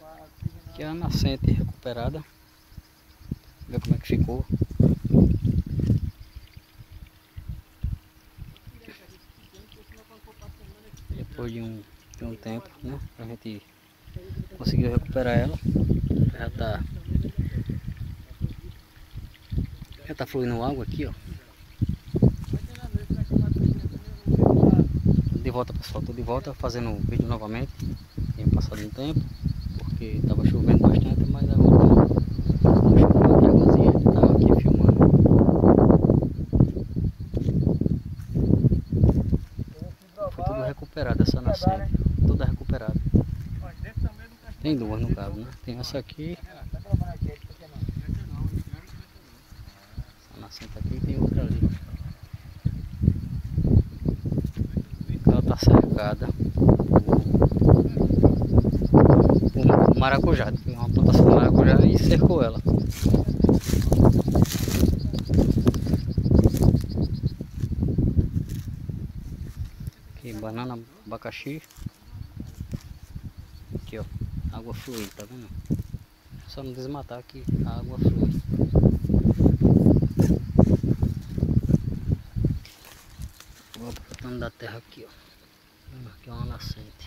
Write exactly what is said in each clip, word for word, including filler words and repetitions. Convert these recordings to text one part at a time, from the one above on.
Aqui é a nascente recuperada. Ver como é que ficou. Depois de um, de um tempo, né? A gente conseguiu recuperar ela. Já tá. Já tá fluindo água aqui, ó. De volta, pessoal, tô de volta fazendo o vídeo novamente. Tinha passado um tempo, porque tava chovendo bastante, mas agora tá chovendo de águazinha, a gente tava aqui filmando. Foi tudo recuperado, essa nascente, toda recuperada. Tem duas no caso, né? Tem essa aqui, essa nascente aqui, e tem outra ali. Ela tá cercada por maracujá, tem uma plantação de maracujá e cercou ela. Aqui, banana, abacaxi. Aqui, ó, água flui, tá vendo? Só não desmatar que a água flui. Vou aproveitando da terra aqui, ó. Aqui é uma nascente.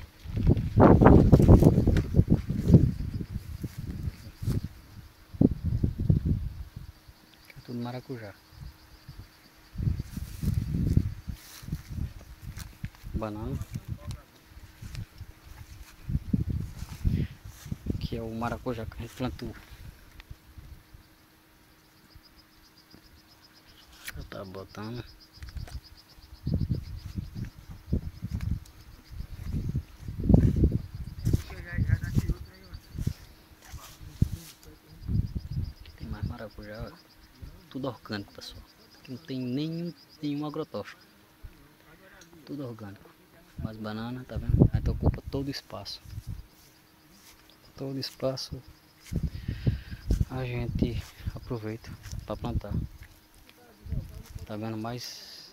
Aqui é tudo maracujá. Banana. Aqui é o maracujá que a gente plantou. Já tá botando. Tem mais maracujá, ó. Tudo orgânico, pessoal. Aqui não tem nenhum, nenhum agrotóxico. Tudo orgânico. Mais banana, tá vendo? Aí ocupa todo o espaço. Todo espaço a gente aproveita para plantar. Tá vendo mais,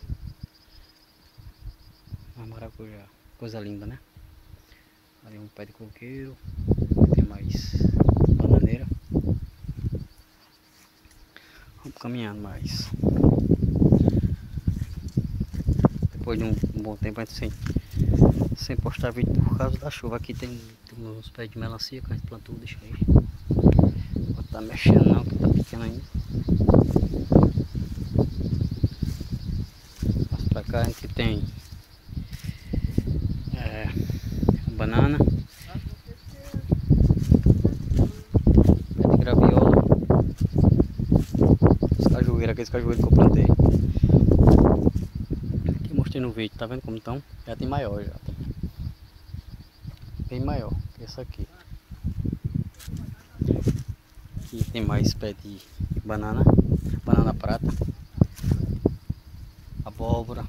mais maracujá. Coisa linda, né? Ali um pé de coqueiro. Tem mais bananeira. Vamos caminhando mais. Depois de um, um bom tempo a gente sem, sem postar vídeo por causa da chuva. Aqui tem, tem uns pés de melancia que a gente plantou, deixa aí. Não tá mexendo não, que tá pequeno ainda. Mas pra cá a gente tem é, banana, pé de graviola, os cajueiros, aqueles cajueiros que eu plantei. Aqui mostrei no vídeo, tá vendo como estão? Já tem maior já. Bem maior que essa aqui. Aqui tem mais pé de banana, banana prata, abóbora.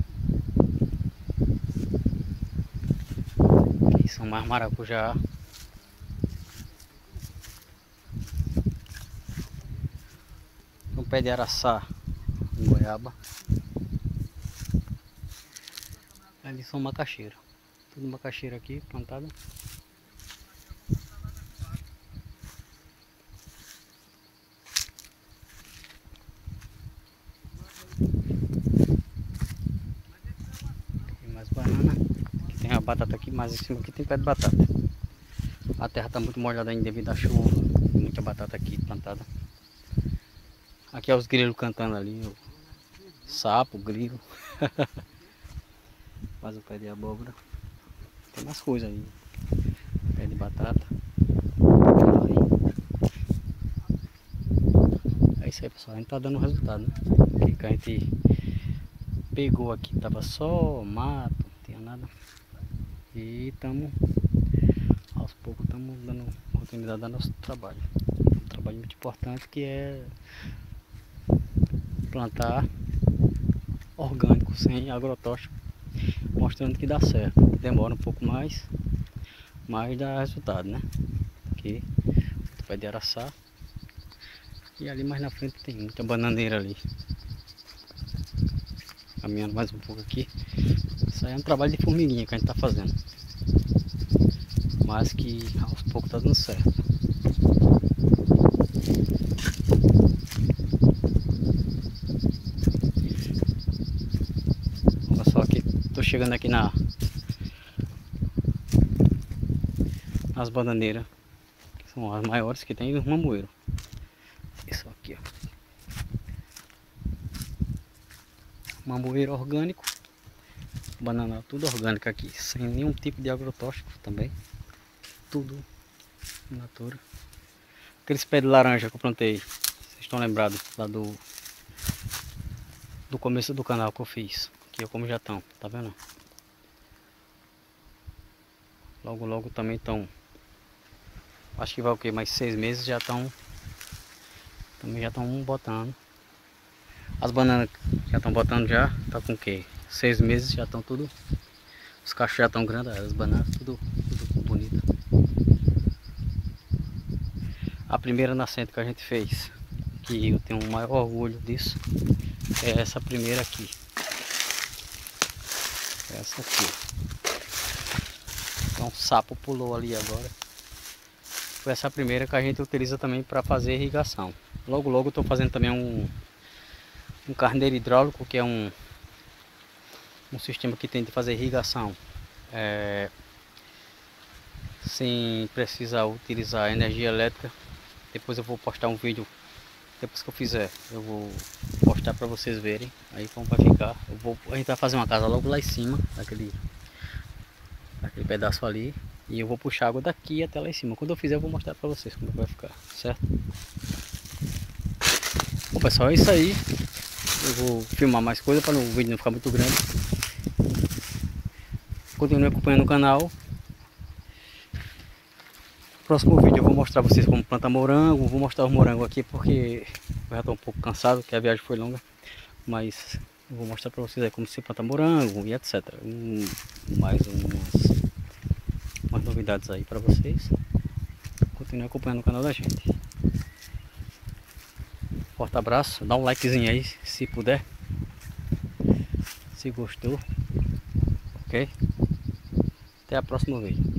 Aqui são mais maracujá. Um pé de araçá, um goiaba. Ali são macaxeira. Tudo macaxeira aqui plantada. Tem mais banana. Aqui tem a batata aqui, mas em cima aqui tem pé de batata. A terra está muito molhada ainda devido à chuva. Tem muita batata aqui plantada. Aqui é os grilos cantando ali. O sapo, o grilo. Faz o pé de abóbora. Tem mais coisa aí. Pé de batata. É isso aí, pessoal. A gente tá dando resultado, né? Porque que a gente pegou aqui, tava só mato, não tinha nada. E estamos, aos poucos, estamos dando continuidade ao nosso trabalho. Um trabalho muito importante que é plantar orgânico, sem agrotóxico, mostrando que dá certo. Demora um pouco mais, mas dá resultado, né? Aqui, o pé de araçá. E ali mais na frente tem muita bananeira ali. Caminhando mais um pouco aqui. Isso aí é um trabalho de formiguinha que a gente tá fazendo. mas que aos poucos tá dando certo. Olha só que tô chegando aqui na as bananeiras, que são as maiores que tem, os mamoeiros. Isso aqui, ó. Mamoeiro orgânico, banana tudo orgânico aqui, sem nenhum tipo de agrotóxico também, tudo in natura. Aqueles pés de laranja que eu plantei, vocês estão lembrados lá do do começo do canal que eu fiz, aqui como já estão, tá vendo? Logo logo também estão, acho que vai o que, mais seis meses já estão, também já estão botando. As bananas já estão botando já, tá com o que? Seis meses já estão tudo, os cachos já estão grandes, as bananas tudo, tudo bonito. A primeira nascente que a gente fez, que eu tenho o maior orgulho disso, é essa primeira aqui. Essa aqui. Então, um sapo pulou ali agora. Foi essa primeira que a gente utiliza também para fazer irrigação. Logo logo eu estou fazendo também um um carneiro hidráulico, que é um um sistema que tem de fazer irrigação é, sem precisar utilizar energia elétrica. Depois eu vou postar um vídeo, depois que eu fizer eu vou postar para vocês verem aí como vai ficar. Eu vou, a gente vai fazer uma casa logo lá em cima daquele, daquele pedaço ali, e eu vou puxar água daqui até lá em cima. Quando eu fizer eu vou mostrar para vocês como vai ficar, certo? Bom pessoal, é isso aí. Eu vou filmar mais coisa para o vídeo não ficar muito grande. Continue acompanhando o canal. No próximo vídeo eu vou mostrar vocês como plantar morango. Vou mostrar os morangos aqui porque eu já estou um pouco cansado, porque a viagem foi longa. Mas eu vou mostrar para vocês aí como se planta morango e etcétera. Um, mais umas, umas novidades aí para vocês. Continue acompanhando o canal da gente. Forte abraço, dá um likezinho aí se puder, se gostou, ok? Até a próxima vídeo.